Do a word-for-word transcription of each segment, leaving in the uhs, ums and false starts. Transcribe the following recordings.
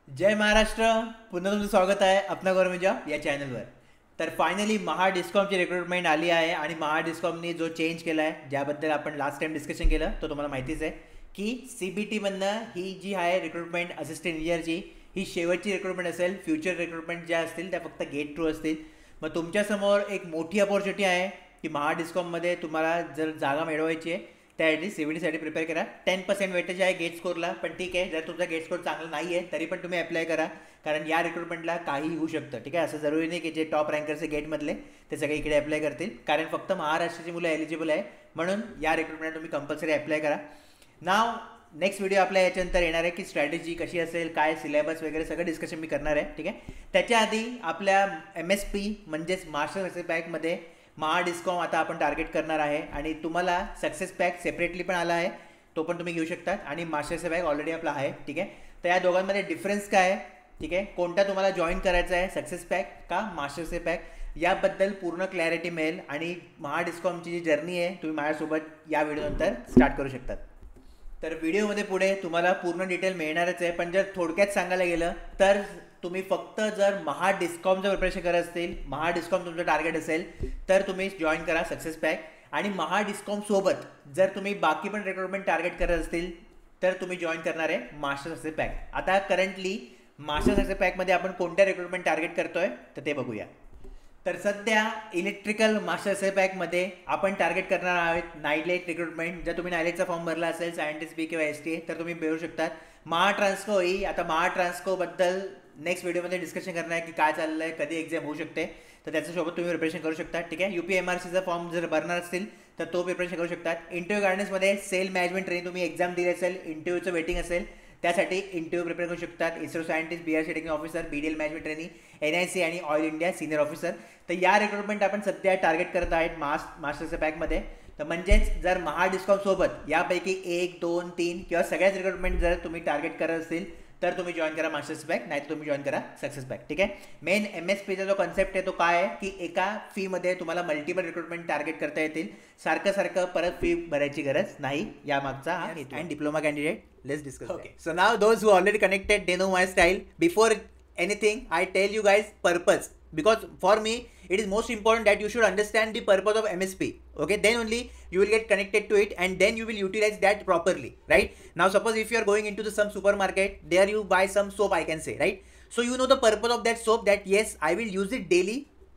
जय महाराष्ट्र. पुन्हा तुमचं स्वागत आहे अपना गव्हर्नमेंट जॉब या चॅनलवर. तर फायनली महा डिस्कॉमची रिक्रुटमेंट आली आहे आणि महा डिस्कॉमनी जो चेंज केला आहे ज्याबद्दल आपण लास्ट टाइम डिस्कशन केलं तो तुम्हाला माहितीच आहे की सी बी टीमधनं ही जी आहे रिक्रुटमेंट असिस्टंट इंजिनियरची ही शेवटची रिक्रुटमेंट असेल. फ्युचर रिक्रुटमेंट ज्या असतील त्या फक्त गेट थ्रू असतील. मग तुमच्यासमोर एक मोठी अपॉर्च्युनिटी आहे की महा डिस्कॉममध्ये तुम्हाला जर जागा मिळवायची आहे त्यासाठी सी बी टीसाठी प्रिपेअर करा. टेन पर्सेंट वेटेज आहे गेट स्कोरला, पण ठीक आहे जर तुमचा गेट स्कोर चांगला नाही आहे तरी पण तुम्ही अप्लाय करा, कारण या रिक्रुटमेंटला काही होऊ शकतं. ठीक आहे, असं जरुरी नाही की जे टॉप रँकरचे गेटमधले ते सगळे इकडे अप्लाय करतील, कारण फक्त महाराष्ट्राची मुलं एलिजिबल आहे. म्हणून या रिक्रुटमेंटला तुम्ही कंपल्सरी अप्लाय करा. नाव नेक्स्ट व्हिडिओ आपल्या याच्यानंतर येणार आहे की स्ट्रॅटेजी कशी असेल, काय सिलेबस वगैरे सगळं डिस्कशन मी करणार आहे. ठीक आहे, त्याच्या आधी आपल्या एम एस पी म्हणजेच मास्टर सक्सेस पॅकमध्ये महा डिस्कॉम आता आपण टार्गेट करणार आहे आणि तुम्हाला सक्सेस पॅक सेपरेटली पण आला आहे, तो पण तुम्ही घेऊ शकतात आणि मास्टरचा पॅक ऑलरेडी आपला आहे. ठीक आहे, तर या दोघांमध्ये डिफरन्स काय आहे, ठीक आहे, कोणता तुम्हाला जॉईन करायचा आहे, सक्सेस पॅक का मास्टरचे पॅक, याबद्दल पूर्ण क्लॅरिटी मिळेल आणि महा डिस्कॉमची जी जर्नी आहे तुम्ही माझ्यासोबत या व्हिडिओनंतर स्टार्ट करू शकतात. तर व्हिडिओमध्ये पुढे तुम्हाला पूर्ण डिटेल मिळणारच आहे, पण जर थोडक्यात सांगायला गेलं तर तुम्ही फक्त जर महा डिस्कॉमचं प्रिपरेशन करत असतील, महा डिस्कॉम तुमचं टार्गेट असेल तर तुम्ही जॉईन करा सक्सेस पॅक. आणि महा डिस्कॉम सोबत जर तुम्ही बाकी पण रिक्रुटमेंट टार्गेट करत असतील तर तुम्ही जॉईन करणार आहे मास्टर सक्सेस पॅक. आता करंटली मास्टर सक्सेस पॅकमध्ये आपण कोणत्या रिक्रुटमेंट टार्गेट करतोय तर ते बघूया. तर सध्या इलेक्ट्रिकल मास्टर सक्सेस पॅकमध्ये आपण टार्गेट करणार आहोत नाईलेट रिक्रुटमेंट. जर तुम्ही नाईलेटचा फॉर्म भरला असेल सायंटिस्ट बी किंवा एस टी तर तुम्ही मिळू शकतात. महा ट्रान्सको ही आता महा ट्रान्सकोबद्दल नेक्स्ट व्हिडिओमध्ये डिस्कशन करणार आहे की काय चाललं आहे, कधी एक्झाम होऊ शकते, तर त्याच्यासोबत तुम्ही प्रिपरेशन करू शकता. ठीक आहे, यू पी एम आर सीचा फॉर्म जर भरणार असतील तर तो प्रिपरेशन करू शकतात. इंटरव्ह्यू गार्डन्समध्ये सेल मॅनेजमेंट ट्रेनिंग तुम्ही एक्झाम दिली असेल, इंटरव्ह्यूचं वेटिंग असेल, त्यासाठी इंटरव्ह्यू प्रिपेअर करू शकतात. ISRO scientist, B R C technical officer, B D L management training, N I C आणि ऑल इंडिया सिनियर ऑफिसर. तर या रिक्रुटमेंट आपण सध्या टार्गेट करत आहेत मास मास्टरच्या पॅकमध्ये. तर म्हणजेच जर महा डिस्कॉम सोबत यापैकी एक दोन तीन किंवा सगळ्याच रिक्रुटमेंट जर तुम्ही टार्गेट करत असतील तर तुम्ही जॉईन करा मास्टर्स पॅक, नाही तर तुम्ही जॉईन करा सक्सेस पॅक. ठीक आहे, मेन एम एस पीचा जो कन्सेप्ट आहे तो काय आहे की एका फीमध्ये तुम्हाला मल्टिपल रिक्रुटमेंट टार्गेट करता येतील, सारखं सारखं परत फी भरायची गरज नाही, या मागचा हा हेतू. And diploma candidate, let's discuss. Okay, so now those who already connected they know my style. Before anything I tell you guys purpose, because for me it is most important that you should understand the purpose of M S P. Okay, then only you will get connected to it and then you will utilize that properly, right? Now suppose if you are going into the some supermarket, there you buy some soap, I can say, right? So you know the purpose of that soap, that yes I will use it daily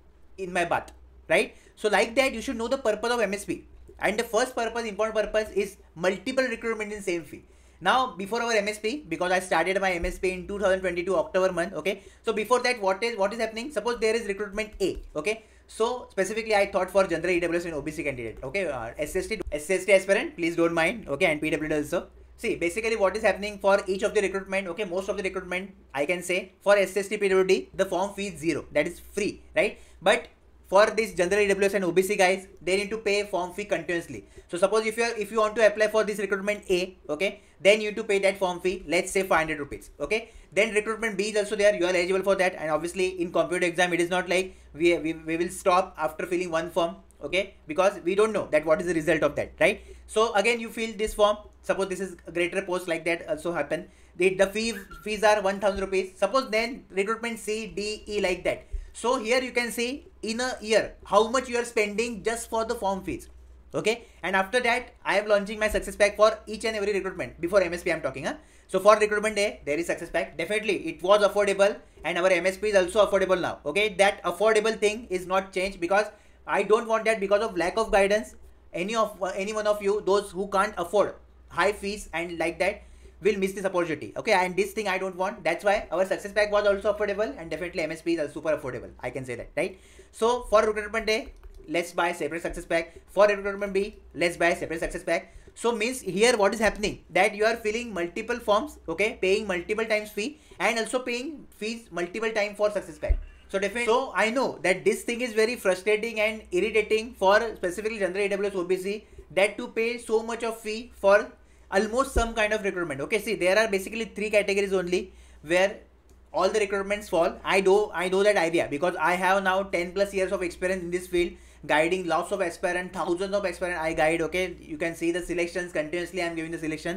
in my bath, right? So like that you should know the purpose of M S P, and the first purpose, important purpose, is multiple recruitment in same fee. Now before our M S P, because I started my M S P in two thousand twenty-two October month, okay, so before that what is what is happening, suppose there is recruitment A, okay, so specifically I thought for general E W S and O B C candidate, okay, uh, S S T S S T aspirant, please don't mind, okay, and P W D also. See, basically what is happening for each of the recruitment, okay, most of the recruitment I can say for S S T P W D the form fee is zero, that is free, right? But for this general E W S and O B C guys, they need to pay form fee continuously. So suppose if you are if you want to apply for this recruitment A, okay, then you need to pay that form fee, let's say five hundred rupees, okay. Then recruitment B is also there, you are eligible for that, and obviously in computer exam it is not like we, we, we will stop after filling one form, okay, because we don't know that what is the result of that, right? So again you fill this form, suppose this is a greater post, like that also happen, the, the fee fees are one thousand rupees, suppose then recruitment C, D, E, like that. So here you can see in a year how much you are spending just for the form fees, okay. And after that I am launching my success pack for each and every recruitment. Before M S P I am talking, huh? So for recruitment A there is success pack, definitely it was affordable and our M S P is also affordable now, okay. That affordable thing is not changed because I don't want that, because of lack of guidance any of uh, any one of you, those who can't afford high fees and like that, will miss this opportunity, okay. And this thing I don't want, that's why our success pack was also affordable and definitely M S P is also super affordable, I can say that, right? So for recruitment A, let's buy separate success pack. For recruitment B, let's buy separate success pack. So means here what is happening, that you are filling multiple forms, okay, paying multiple times fee and also paying fees multiple time for success pack. So definitely, so I know that this thing is very frustrating and irritating for specifically general A W S O B C, that to pay so much of fee for almost some kind of recruitment, okay. See, there are basically three categories only where all the recruitments fall. I do I know that idea because I have now ten plus years of experience in this field, guiding lots of aspirant, thousands of aspirant I guide, okay. You can see the selections continuously, I am giving the selection.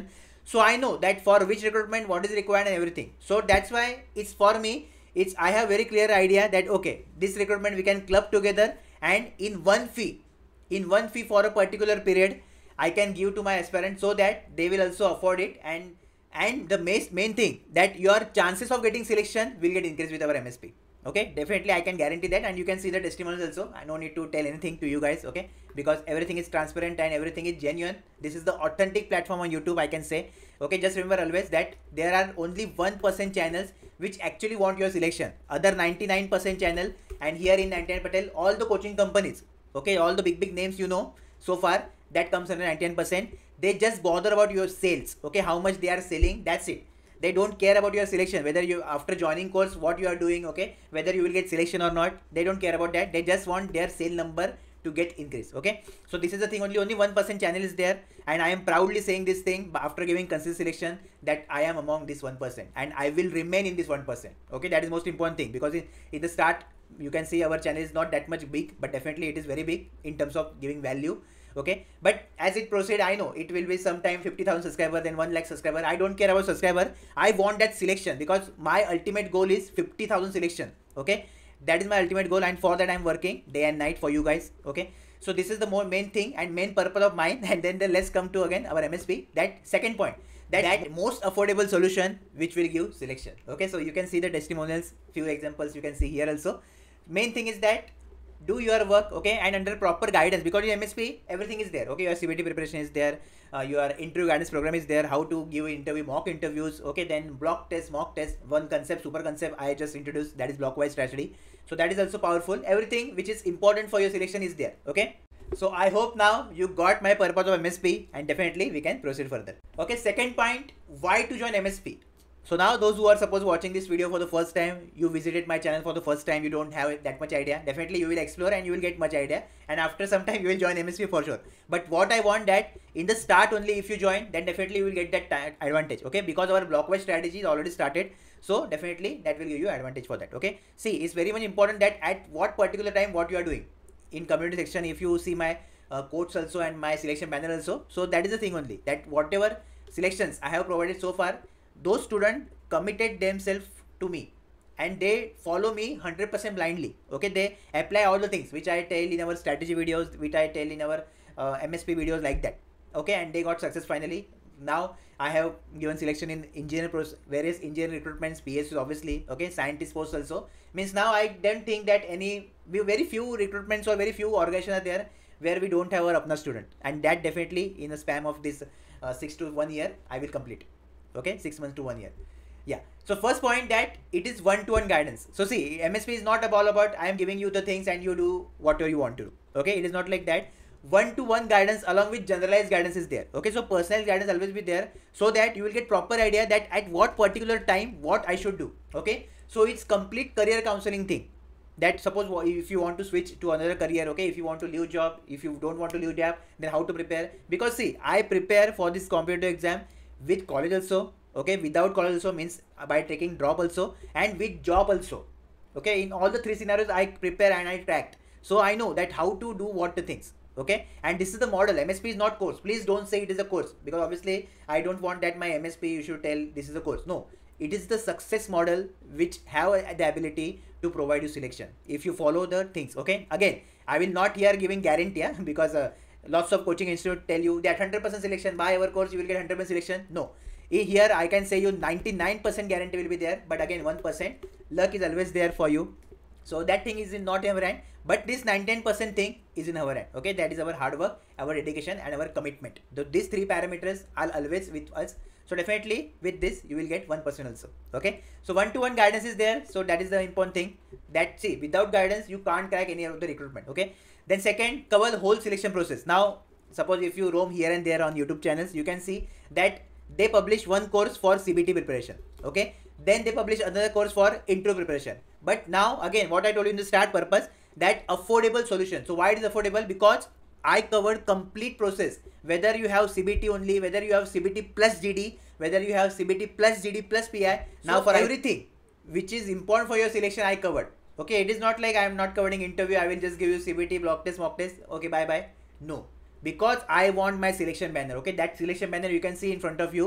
So I know that for which recruitment what is required and everything. So that's why it's for me, it's I have very clear idea that okay, this recruitment we can club together, and in one fee, in one fee for a particular period, I can give to my aspirant so that they will also afford it. And and the main main thing that your chances of getting selection will get increased with our M S P. Okay, definitely I can guarantee that, and you can see the testimonials also. I don't need to tell anything to you guys, okay, because everything is transparent and everything is genuine. This is the authentic platform on YouTube, I can say. Okay, just remember always that there are only one percent channels which actually want your selection. Other ninety-nine percent channel, and here in ninety-nine Patel, all the coaching companies, okay, all the big big names you know so far, that comes under ninety-nine percent. They just bother about your sales, okay, how much they are selling, that's it. They don't care about your selection, whether you after joining course what you are doing, okay, whether you will get selection or not. They don't care about that. They just want their sale number to get increased. Okay, so this is the thing. Only only one percent channel is there, and I am proudly saying this thing after giving consistent selection that I am among this one percent, and I will remain in this one percent. Okay, that is most important thing, because in, in the start you can see our channel is not that much big, but definitely it is very big in terms of giving value. Okay, but as it proceed, I know it will be sometime fifty thousand subscriber, then one lakh subscriber. I don't care about subscriber. I want that selection, because my ultimate goal is fifty thousand selection. Okay, that is my ultimate goal, and for that I'm working day and night for you guys. Okay, so this is the more main thing and main purpose of mine. And then the, let's come to again our M S P. That second point, that, that most affordable solution which will give selection. Okay, so you can see the testimonials, few examples you can see here also. Main thing is that do your work, okay, and under proper guidance, because in M S P everything is there. Okay, your C B T preparation is there, uh, your interview guidance program is there, how to give interview, mock interviews, okay, then block test, mock test, one concept, super concept I just introduced, that is block wise strategy. So that is also powerful. Everything which is important for your selection is there. Okay, so I hope now you got my purpose of M S P, and definitely we can proceed further. Okay, second point, why to join M S P. So now those who are suppose watching this video for the first time, you visited my channel for the first time, you don't have that much idea, definitely you will explore and you will get much idea, and after some time you will join M S P for sure. But what I want that in the start only, if you join, then definitely you will get that advantage, okay, because our blockwise strategy is already started. So definitely that will give you advantage for that. Okay, see, it's very much important that at what particular time what you are doing. In community section, if you see my uh, quotes also and my selection panel also, so that is the thing only, that whatever selections I have provided so far, those students committed themselves to me and they follow me one hundred percent blindly. Okay, they apply all the things which I tell in our strategy videos, which I tell in our uh, M S P videos, like that. Okay, and they got success finally. Now I have given selection in engineer process, various engineering recruitments, P S Us obviously, okay, scientist posts also. Means now I don't think that any, very few recruitments or very few organizations are there where we don't have our Apna student, and that definitely in a span of this uh, six to one year I will complete. Okay, six months to one year. Yeah. So first point, that it is one-to-one guidance. So see, M S P is not all about I am giving you the things and you do whatever you want to do. Okay, it is not like that. One-to-one guidance along with generalized guidance is there. Okay, so personal guidance always be there, so that you will get proper idea that at what particular time what I should do. Okay, so it's complete career counseling thing. That suppose if you want to switch to another career, okay, if you want to leave job, if you don't want to leave job, then how to prepare. Because see, I prepare for this competitive exam with college also, okay, without college also, means by taking drop also, and with job also. Okay, in all the three scenarios I prepare and I tracked, so I know that how to do what the things. Okay, and this is the model. M S P is not course. Please don't say it is a course, because obviously I don't want that my M S P you should tell this is a course. No, it is the success model which have the ability to provide you selection if you follow the things. Okay, again I will not here giving guarantee, yeah, because uh, lots of coaching institute tell you that one hundred percent selection, buy our course you will get one hundred percent selection. No, here I can say you ninety-nine percent guarantee will be there, but again one percent luck is always there for you. So that thing is in not in our hand, but this ninety-nine percent thing is in our hand. Okay, that is our hard work, our dedication, and our commitment. So these three parameters are always with us. So definitely with this you will get one percent also. Okay, so one-to-one guidance is there. So that is the important thing. That see, without guidance you can't crack any of the recruitment. Okay, then second, cover the whole selection process. Now suppose if you roam here and there on YouTube channels, you can see that they publish one course for C B T preparation. Okay, then they publish another course for interview preparation. But now again what I told you in the start purpose, that affordable solution. So why it is affordable? Because I covered complete process, whether you have C B T only, whether you have C B T plus G D, whether you have C B T plus G D plus P I. Now so for everything which is important for your selection I covered. Okay, it is not like I am not covering interview, I will just give you C B T, block test, mock test, okay, bye bye. No, because I want my selection banner. Okay, that selection banner you can see in front of you.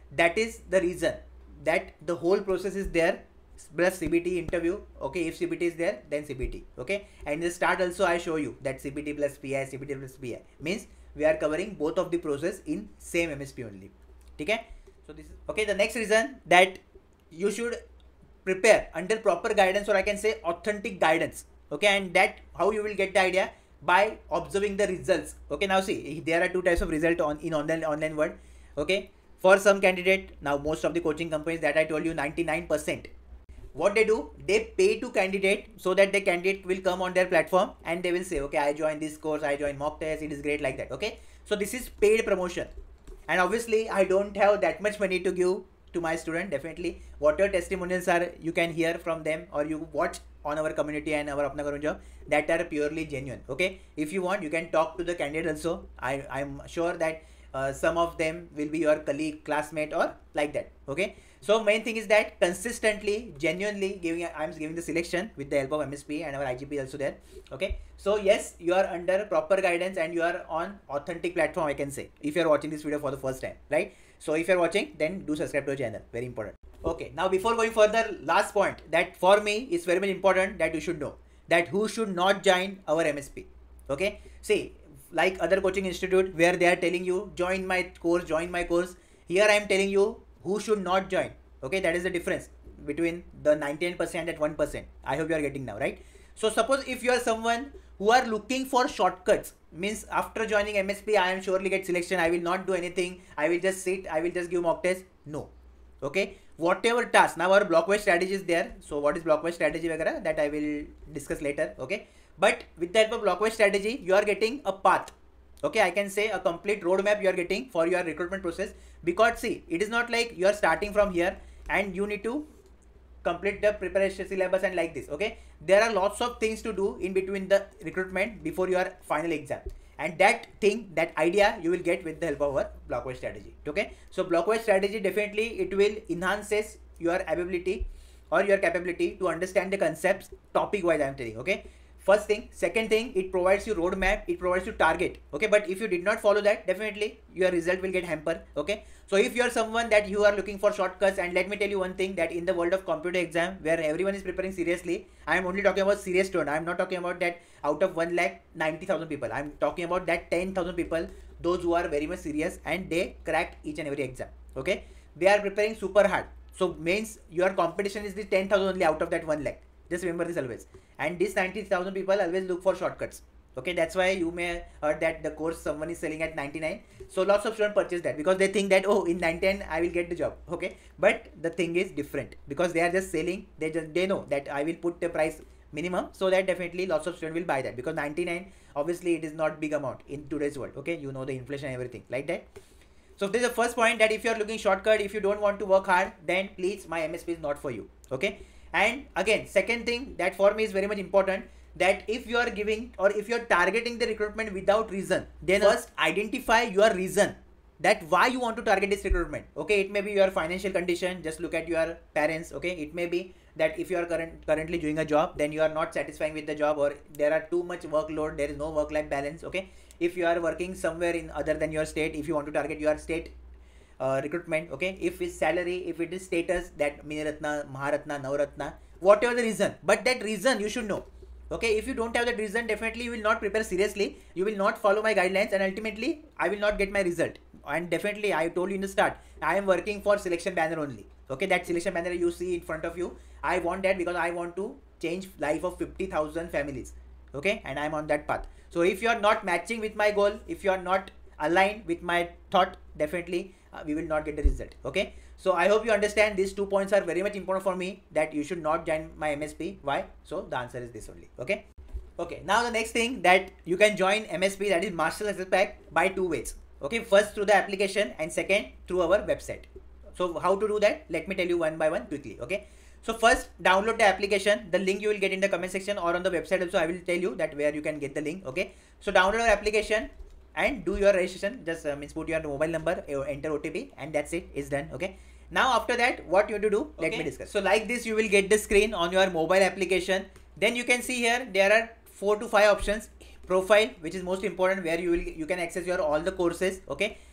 that is the reason that the whole process is there, plus C B T interview. Okay, if C B T is there, then C B T. Okay, and in the start also I show you that C B T plus P I, C B T plus P I means we are covering both of the process in same M S P only. Okay, so this is okay. The next reason that you should prepare under proper guidance, or I can say authentic guidance. Okay, and that how you will get the idea by observing the results. Okay, now see, there are two types of result on in online online world. Okay, for some candidate, now most of the coaching companies that I told you, ninety-nine percent, what they do, they pay to candidate so that the candidate will come on their platform and they will say, okay, I joined this course, I joined mock test, it is great, like that. Okay, so this is paid promotion, and obviously I don't have that much money to give to my student. Definitely whatever testimonials are, you can hear from them or you watch on our community and our Apna Government Job, that are purely genuine. Okay, if you want, you can talk to the candidate also. I I'm sure that uh, some of them will be your colleague, classmate, or like that. Okay, so main thing is that consistently, genuinely giving, I'm giving the selection with the help of M S P and our I G P also there. Okay, so yes, you are under proper guidance and you are on authentic platform, I can say, if you are watching this video for the first time, right? So if you are watching, then do subscribe to the channel, very important. Okay, now before going further, last point that for me is very much important that you should know, that who should not join our M S P. Okay, see, like other coaching institute where they are telling you join my course, join my course, here I am telling you who should not join. Okay, that is the difference between the ninety-nine percent and one percent. I hope you are getting now, right? So suppose if you are someone who are looking for shortcuts, means after joining M S P I am surely get selection, I will not do anything, I will just sit, I will just give mock test. No. Okay, whatever task, now our blockwise strategy is there. So what is blockwise strategy vagara, that I will discuss later. Okay, but with the help of blockwise strategy, you are getting a path. Okay, I can say a complete roadmap you are getting for your recruitment process, because see, it is not like you are starting from here and you need to complete the preparation syllabus and like this. Okay, there are lots of things to do in between the recruitment before your final exam, and that thing, that idea you will get with the help of our blockwise strategy. Okay, so blockwise strategy, definitely it will enhances your ability or your capability to understand the concepts topic wise, I am telling. Okay, first thing. Second thing, it provides you roadmap, it provides you target. Okay, but if you did not follow that, definitely your result will get hampered. Okay, so if you are someone that you are looking for shortcuts, and let me tell you one thing, that in the world of computer exam where everyone is preparing seriously, I am only talking about serious student. I am not talking about that out of one lakh ninety thousand people. I am talking about that ten thousand people, those who are very much serious and they cracked each and every exam. Okay, they are preparing super hard. So means your competition is the ten thousand only out of that one lakh. Just remember this always. And these ninety thousand people always look for shortcuts. Okay, that's why you may heard that the course someone is selling at ninety-nine. So lots of students purchase that because they think that, oh, in nine ten I will get the job. Okay, but the thing is different, because they are just selling. They just they know that I will put the price minimum, so that definitely lots of students will buy that, because ninety-nine obviously it is not big amount in today's world. Okay, you know the inflation and everything like that. So this is the first point, that if you are looking shortcut, if you don't want to work hard, then please, my M S P is not for you. Okay. And again, second thing that for me is very much important, that if you are giving or if you are targeting the recruitment without reason, then first identify your reason, that why you want to target this recruitment. Okay, it may be your financial condition, just look at your parents. Okay, it may be that if you are current, currently doing a job, then you are not satisfying with the job, or there are too much workload, there is no work-life balance. Okay, if you are working somewhere in other than your state, if you want to target your state Uh, recruitment. Okay, if it's salary, if it is status, that Miniratna, Maharatna, Navratna, whatever the reason, but that reason you should know. Okay, if you don't have that reason, definitely you will not prepare seriously, you will not follow my guidelines, and ultimately I will not get my result. And definitely I told you in the start, I am working for selection banner only. Okay, that selection banner you see in front of you, I want that because I want to change life of fifty thousand families. Okay, and I am on that path. So if you are not matching with my goal, if you are not aligned with my thought, definitely uh, we will not get the result. Okay, so I hope you understand these two points are very much important for me, that you should not join my M S P. Why? So the answer is this only. Okay, okay, now the next thing, that you can join M S P, that is Master Success Pack, by two ways. Okay, first through the application, and second through our website. So how to do that, let me tell you one by one quickly. Okay, so first download the application. The link you will get in the comment section or on the website also. I will tell you that where you can get the link. Okay, so download our application and do your registration. Just uh, means put your mobile number, enter O T P, and that's it, it's done. Okay, now after that, what you have to do, okay, let me discuss. So like this, you will get the screen on your mobile application. Then you can see here there are four to five options. Profile, which is most important, where you will you can access your all the courses. Okay,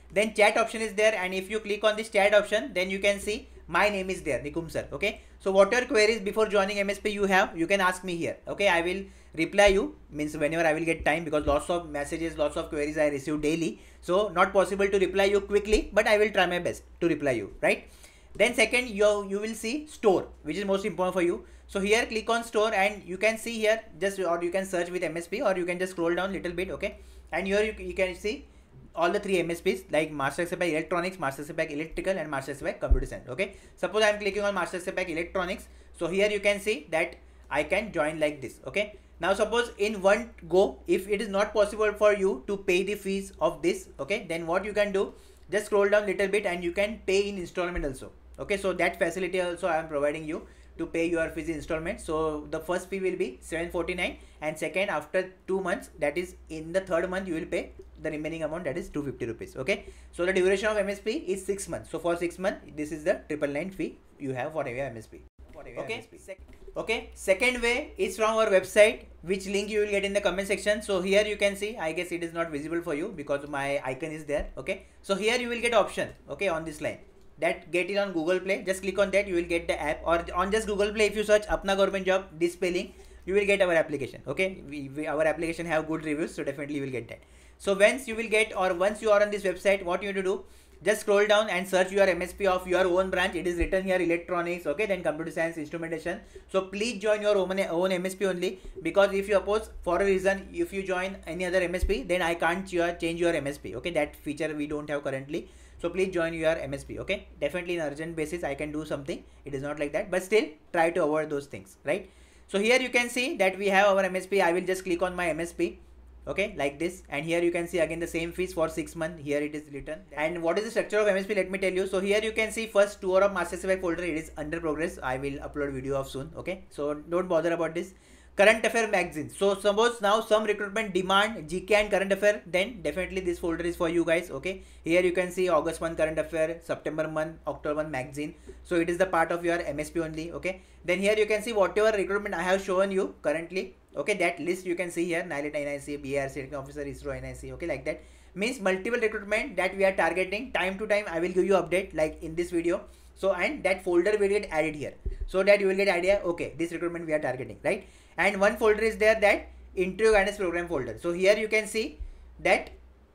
Then chat option is there, and if you click on this chat option, then you can see my name is there, Nikum sir. Okay, so whatever queries before joining M S P you have, you can ask me here. Okay, I will reply you, means whenever I will get time, because lots of messages, lots of queries I receive daily, so not possible to reply you quickly, but I will try my best to reply you, right? Then second, you you will see store, which is most important for you. So here click on store, and you can see here just, or you can search with M S P, or you can just scroll down little bit. Okay, and here you, you can see all the three M S Ps, like Master Excel Pack Electronics, Master Excel Pack Electrical, and Master Excel Pack Computer Science. Okay, suppose I am clicking on Master Excel Pack Electronics, so here you can see that I can join like this. Okay, now suppose in one go, if it is not possible for you to pay the fees of this, okay, then what you can do, just scroll down little bit and you can pay in installment also. Okay, so that facility also I am providing you to pay your fees in installment. So the first fee will be seven forty-nine, and second after two months, that is in the third month, you will pay the remaining amount, that is two hundred fifty rupees. Okay, so the duration of M S P is six months. So for six months, this is the triple nine fee you have for your M S P. Okay, okay, second way is from our website, which link you will get in the comment section. So here you can see, I guess it is not visible for you because my icon is there. Okay, so here you will get option, okay, on this line, that get it on Google Play. Just click on that, you will get the app, or on just Google Play, if you search Apna Government Job this spelling, you will get our application. Okay, we, we our application have good reviews, so definitely you will get that. So once you will get, or once you are on this website, what you need to do, just scroll down and search your M S P of your own branch. It is written here electronics, okay, then computer science, instrumentation. So please join your own, own M S P only, because if you oppose for a reason, if you join any other M S P, then I can't change your M S P. Okay, that feature we don't have currently. So please join your M S P. Okay, definitely in urgent basis I can do something. It is not like that, but still try to avoid those things, right? So here you can see that we have our M S P. I will just click on my M S P. Okay, like this, and here you can see again the same fees for six months. Here it is written. And what is the structure of M S P? Let me tell you. So here you can see first tour of Master Excel folder. It is under progress. I will upload video of soon. Okay, so don't bother about this. Current affair magazine. So suppose now some recruitment demand G K and current affair, then definitely this folder is for you guys. Okay, here you can see August month current affair, September month, October month magazine. So it is the part of your M S P only. Okay, then here you can see whatever recruitment I have shown you currently. Okay, that list you can see here, NILET N I C, B A R C, Technical Officer, ISRO N I C. Okay, like that means multiple recruitment that we are targeting. Time to time I will give you update like in this video. So and that folder will get added here, so that you will get idea. Okay, this recruitment we are targeting, right? And one folder is there, that interview guidance program folder. So here you can see that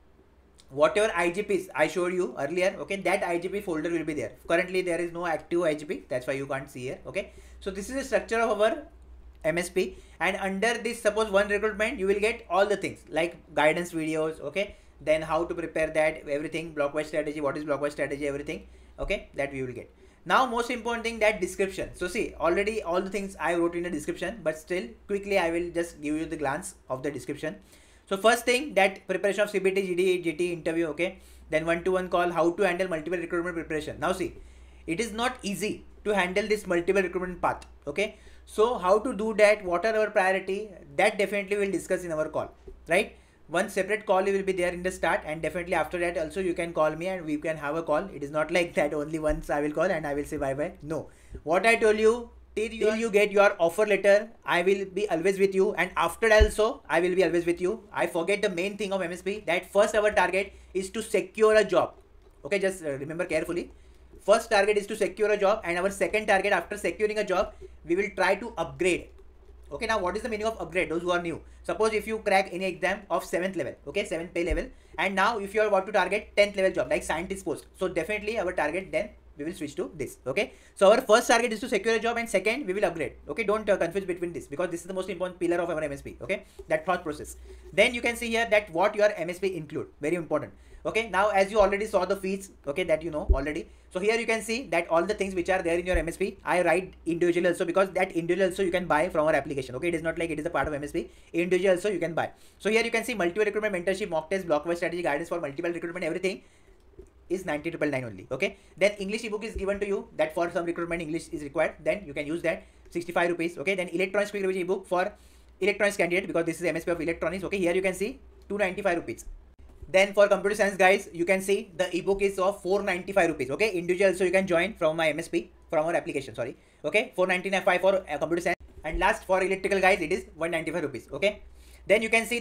whatever I G Ps I showed you earlier, okay, that I G P folder will be there. Currently there is no active I G P, that's why you can't see here. Okay, so this is the structure of our M S P, and under this, suppose one recruitment, you will get all the things like guidance videos, okay, then how to prepare that, everything, blockwise strategy, what is blockwise strategy, everything, okay, that we will get. Now most important thing, that description. So see, already all the things I wrote in the description, but still quickly I will just give you the glance of the description. So first thing, that preparation of C B T, G D, G T interview, okay, then one-to-one call, how to handle multiple recruitment preparation. Now see, it is not easy to handle this multiple recruitment path, okay. So how to do that, what are our priority, that definitely we'll discuss in our call, right? One separate call will be there in the start, and definitely after that also you can call me and we can have a call. It is not like that only once I will call and I will say bye bye. No, what I told you, till you, till you get your offer letter, I will be always with you, and after that also I will be always with you. I forget the main thing of M S P, that first our target is to secure a job. Okay, just remember carefully. First target is to secure a job, and our second target after securing a job, we will try to upgrade. Okay, now what is the meaning of upgrade? Those who are new, suppose if you crack any exam of seventh level, okay, seventh pay level, and now if you are want to target tenth level job like scientist post, so definitely our target, then we will switch to this. Okay, so our first target is to secure a job, and second we will upgrade. Okay, don't uh, confuse between this, because this is the most important pillar of our M S P. Okay, that thought process. Then you can see here that what your M S P include, very important. Okay, now as you already saw the fees, okay, that you know already. So here you can see that all the things which are there in your M S P, I write individually also, because that individual also you can buy from our application. Okay, it is not like it is a part of M S P. Individual also you can buy. So here you can see multiple recruitment mentorship, mock test, blockwise strategy, guidance for multiple recruitment, everything is ninety nine nine only. Okay, then English ebook is given to you, that for some recruitment English is required, then you can use that, sixty-five rupees. Okay, then electronics quick revision ebook for electronics candidate, because this is M S P of electronics. Okay, here you can see two ninety-five rupees. Then for computer science guys, you can see the ebook is of four ninety-five rupees. Okay, individual so you can join from my M S P, from our application, sorry. Okay, four ninety-five for uh, computer science, and last for electrical guys it is one ninety-five rupees. Okay, then you can see that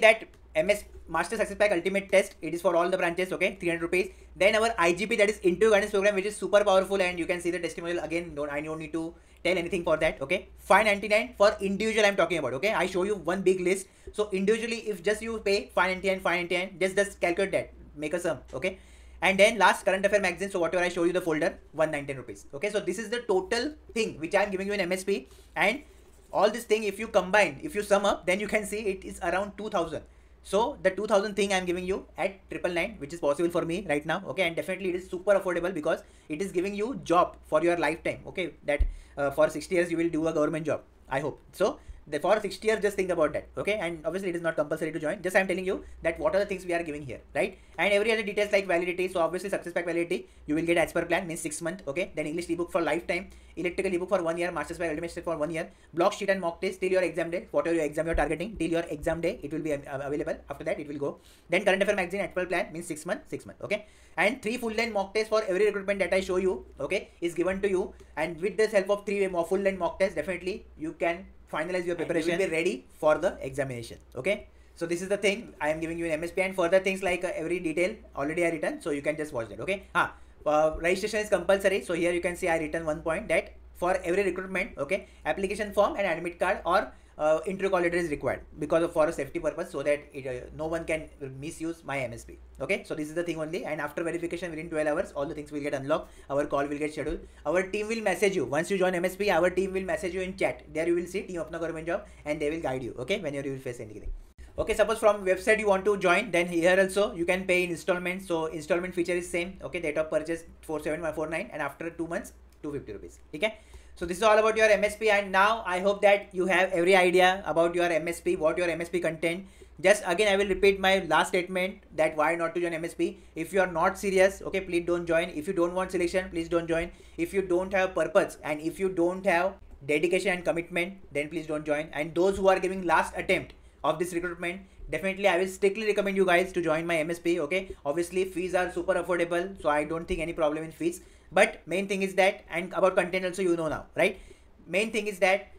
M S Master Success Pack Ultimate Test. It is for all the branches, okay, three hundred rupees. Then our I G P, that is Interview Guidance Program, which is super powerful, and you can see the testimonial again. Don't I don't need to tell anything for that, okay. five ninety-nine for individual I'm talking about, okay. I show you one big list. So individually, if just you pay five ninety-nine, five ninety-nine, just just calculate that, make a sum, okay. And then last current affair magazine, so whatever I show you the folder, one hundred nineteen rupees, okay. So this is the total thing which I'm giving you in M S P, and all this thing, if you combine, if you sum up, then you can see it is around two thousand. So the two thousand thing I'm giving you at triple nine, which is possible for me right now, okay. And definitely it is super affordable because it is giving you job for your lifetime, okay. That uh, for sixty years you will do a government job, I hope so. The for sixty years, just think about that, okay. And obviously it is not compulsory to join, just I'm telling you that what are the things we are giving here, right. And every other details like validity, so obviously Success Pack validity you will get as per plan, means six month, okay. Then English ebook for lifetime, electrical ebook for one year, Master's Pack Ultimate for one year, block sheet and mock test till your exam day, whatever your exam you're targeting, till your exam day it will be available. After that it will go. Then current affair magazine at twelve plan, means six month, six month, okay. And three full length mock tests for every recruitment that I show you, okay, is given to you. And with this help of three full length mock tests, definitely you can finalize your preparation, you will be ready for the examination, okay. So this is the thing I am giving you in M S P, and further things like uh, every detail already I written, so you can just watch that, okay. Ah, uh, registration is compulsory, so here you can see I written one point that for every recruitment, okay, application form and admit card or uh, interview call letter is required because of for a safety purpose, so that it, uh, no one can misuse my M S P, okay. So this is the thing only, and after verification within twelve hours all the things will get unlocked, our call will get scheduled, our team will message you once you join M S P. Our team will message you in chat, there you will see Team Apna Government Job, and they will guide you, okay, whenever you will face anything. Okay, suppose from website you want to join, then here also you can pay in installments. So installment feature is same, okay. Date of purchase four seven four nine, and after two months two hundred fifty rupees, okay. So this is all about your M S P, and now I hope that you have every idea about your M S P, what your M S P content. Just again I will repeat my last statement that why not to join M S P. If you are not serious, okay, please don't join. If you don't want selection, please don't join. If you don't have purpose and if you don't have dedication and commitment, then please don't join. And those who are giving last attempt of this recruitment, definitely I will strictly recommend you guys to join my M S P, okay. Obviously fees are super affordable, so I don't think any problem in fees. But main thing is that, and about content also you know now, right. Main thing is that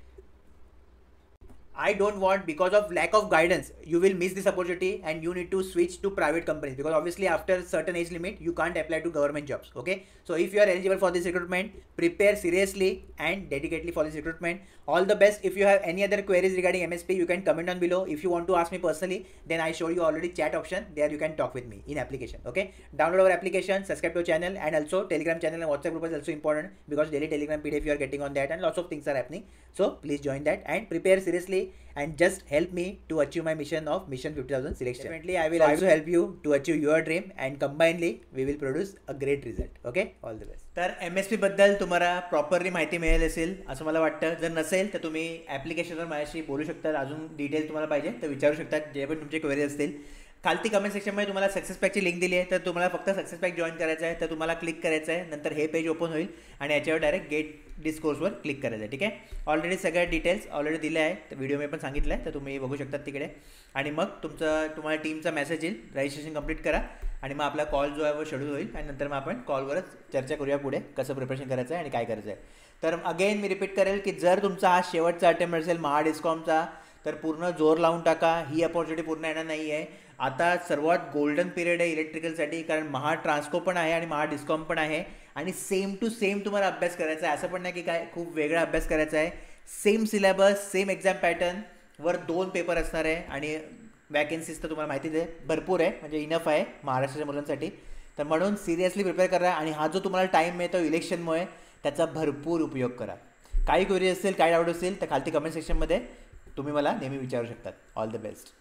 I don't want, because of lack of guidance, you will miss this opportunity and you need to switch to private companies, because obviously after certain age limit you can't apply to government jobs, okay. So if you are eligible for this recruitment, prepare seriously and dedicatedly for this recruitment. All the best. If you have any other queries regarding M S P, you can comment on below. If you want to ask me personally, then I show you already chat option, there you can talk with me in application, okay. Download our application, subscribe to our channel, and also Telegram channel and WhatsApp group is also important, because daily Telegram P D F you are getting on that, and lots of things are happening. So please join that and prepare seriously, and just help me to achieve my mission of mission fifty thousand selection. Definitely I will so also I will help you to achieve your dream, and combinedly we will produce a great result, okay. All the best. तर M S P बद्दल तुम्हाला properly माहिती मिळेल असेल असं मला वाटतं. जर नसेल तर तुम्ही ॲप्लिकेशनवर माझ्याशी बोलू शकता, अजून डिटेल्स तुम्हाला पाहिजे तर विचारू शकतात, जे पण तुमचे क्वेरीज असतील. खालती कमेंट सेक्शनमध्ये तुम्हाला सक्सेस पॅकची लिंक दिली आहे, तर तुम्हाला फक्त सक्सेस पॅक जॉईन करायचं आहे, तर तुम्हाला क्लिक करायचं आहे. नंतर हे पेज ओपन होईल आणि याच्यावर डायरेक्ट गेट डिस्कोर्सवर क्लिक करायचं आहे, ठीक आहे. ऑलरेडी सगळ्या डिटेल्स ऑलरेडी दिल्या आहे, तर व्हिडिओ मी पण सांगितलं आहे, तर तुम्ही बघू शकतात तिकडे. आणि मग तुमचं तुम्हाला टीमचा मेसेज येईल, रजिस्ट्रेशन कंप्लीट करा, आणि मग आपला कॉल जो आहे वो शेड्यूल होईल, आणि नंतर मग आपण कॉलवरच चर्चा करूया पुढे कसं प्रिपरेशन करायचं आहे आणि काय करायचं आहे. तर अगेन मी रिपीट करेल की जर तुमचा हा शेवटचा अटेम्प्ट असेल महा डिस्कॉमचा, तर पूर्ण जोर लावून टाका. ही अपॉर्च्युनिटी पूर्ण येणार नाही आहे. आता सर्वात गोल्डन पिरियड आहे इलेक्ट्रिकलसाठी, कारण महा ट्रान्सको पण आहे आणि महा डिस्कॉम पण आहे, आणि सेम टू सेम तुम्हाला अभ्यास करायचा आहे. असं पण नाही की काय खूप वेगळा अभ्यास करायचा आहे. सेम सिलेबस, सेम एक्झाम पॅटर्नवर दोन पेपर असणार आहे, आणि वॅकेन्सीज तर तुम्हाला माहितीच आहे, भरपूर आहे, म्हणजे इनफ आहे महाराष्ट्राच्या मुलांसाठी. तर म्हणून सिरियसली प्रिपेअर करा, आणि हा जो तुम्हाला टाईम मिळतो इलेक्शनमुळे त्याचा भरपूर उपयोग करा. काही क्वेरी असेल, काय डाऊट असेल तर खालती कमेंट सेक्शनमध्ये तुम्ही मला नेहमी विचारू शकतात. All the best.